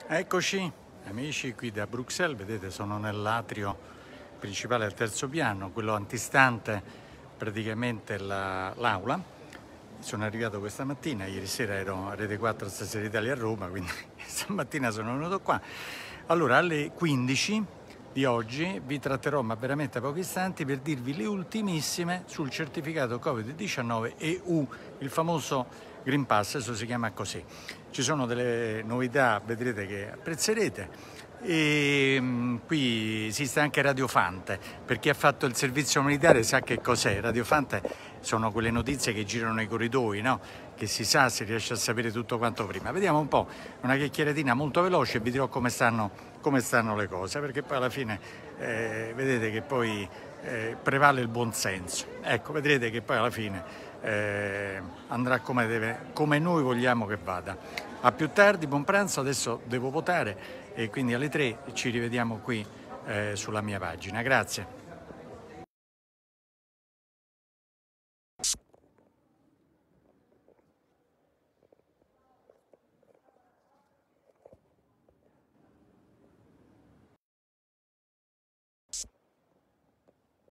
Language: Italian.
Eccoci amici qui da Bruxelles, vedete sono nell'atrio principale al terzo piano, quello antistante praticamente l'aula. Sono arrivato questa mattina, ieri sera ero a Rete 4 Stasera Italia a Roma, quindi stamattina sono venuto qua. Allora alle 15 di oggi vi tratterò, ma veramente a pochi istanti, per dirvi le ultimissime sul certificato Covid-19 EU, il famoso Green Pass, adesso si chiama così. Ci sono delle novità, vedrete che apprezzerete. E qui esiste anche Radiofante, per chi ha fatto il servizio militare sa che cos'è. Radiofante sono quelle notizie che girano nei corridoi, no? Che si sa, si riesce a sapere tutto quanto prima. Vediamo un po', una chiacchieratina molto veloce e vi dirò come stanno le cose, perché poi alla fine vedete che poi prevale il buon senso. Ecco, vedrete che poi alla fine andrà come noi vogliamo che vada. A più tardi, buon pranzo, adesso devo votare e quindi alle 3 ci rivediamo qui sulla mia pagina. Grazie.